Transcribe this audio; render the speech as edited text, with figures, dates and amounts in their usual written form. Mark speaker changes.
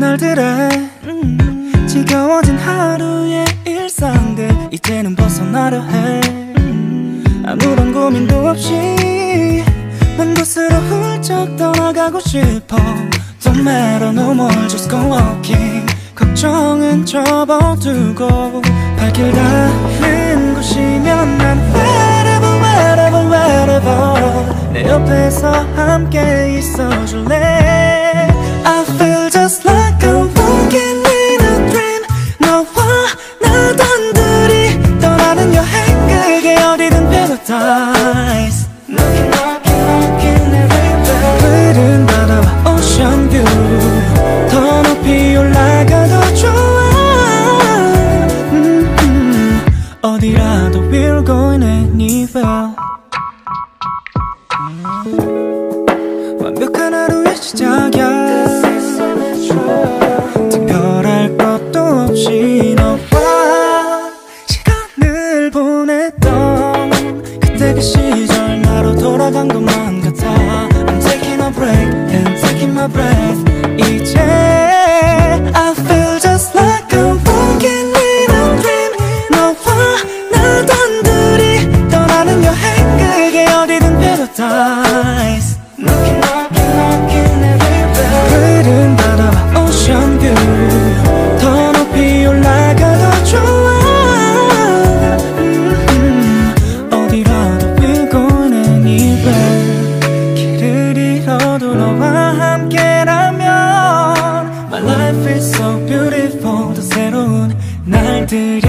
Speaker 1: 날들에 지겨워진 하루의 일상들 이제는 벗어나려 해. 아무런 고민도 없이 먼 곳으로 훌쩍 떠나가고 싶어. Don't matter no more just go walking. 걱정은 접어두고 발길 닿는 곳이면 난 wherever wherever wherever 내 옆에서 함께 있어줄래. I feel just like I'm walking in a dream. 너와 나 단둘이 떠나는 여행 그게 어디든 paradise. Knocking knocking knocking everywhere. 푸른 바다와 ocean view 더 높이 올라가도 좋아. 어디라도 we're going anywhere. 완벽한 하루의 시작이야. 특별할 것도 없이 너와 시간을 보냈던 그때 그 시절 나로 돌아간 것만 같아. I'm taking a break and taking my breath. 이제 I feel just like I'm walking in a dream. 너와 나 단둘이 떠나는 여행 그게 어디든 paradise. Knocking knocking knocking everywhere. 푸른 바다와 ocean view 더 높이 올라가도 좋아. 어디라도 we're going anywhere. 길을 잃어도 너와 함께라면 My life is so beautiful. 더 새로운 날들이